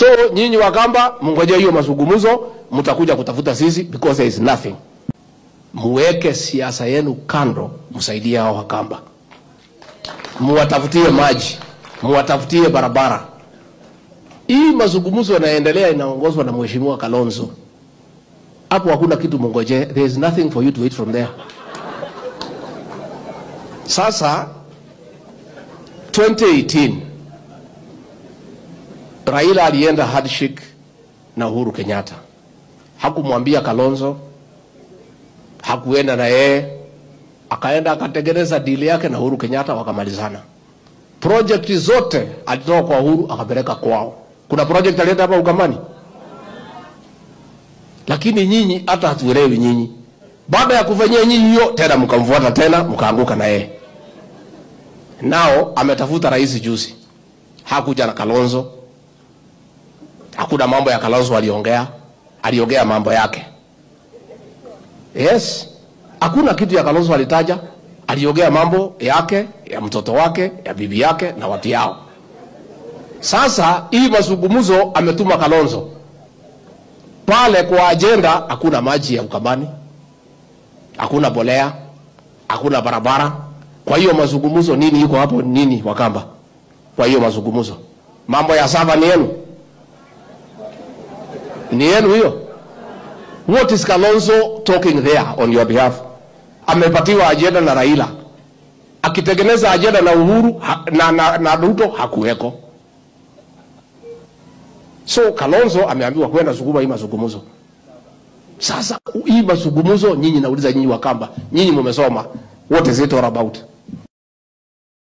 So nyinyi Wakamba mngojea hiyo mazungumzo, mtakuja kutafuta sisi because there is nothing. Muweke siasa yenu kando, msaidie hao Wakamba. Muwatafutie maji, muwatafutie barabara. Hii mazungumzo yanaendelea inaongozwa na Mheshimiwa Kalonzo. Hapo hakuna kitu mngoje. There is nothing for you to wait from there. Sasa 2018 Raila alienda handshake na Uhuru Kenyatta. Hakumwambia Kalonzo, hakuenda na yeye, akaenda akatengeneza deal yake na Uhuru Kenyatta wakamalizana. Project zote alitoa kwa Uhuru akapeleka kwao. Kuna project alileta hapa Ukambani? Lakini nyinyi hata hatuelewi nyinyi. Baada ya kufanyia nyinyi hiyo tena mkamfuata tena mkaanguka na yeye. Nao ametafuta rais juzi. Hakuja na Kalonzo. Hakuna mambo ya Kalonzo aliongea mambo yake. Yes. Hakuna kitu ya Kalonzo alitaja, aliongea mambo yake, ya mtoto wake, ya bibi yake na watu yao. Sasa hii mazungumzo ametuma Kalonzo. Pale kwa agenda hakuna maji ya Ukambani, hakuna bolea, hakuna barabara. Kwa hiyo mazungumzo nini iko hapo nini Wakamba? Kwa hiyo mazungumzo mambo ya sava ni yenu. Ni yenu hiyo. What is Kalonzo talking there on your behalf? Amepatiwa agenda na Raila. Akitengeneza agenda na Uhuru na Ruto hakuweko. So Kalonzo ameambiwa kwenda sukuma hii mazungumzo. Sasa hii mazungumzo nyinyi nauliza nyinyi Wakamba, nyinyi mmesoma. What is it all about?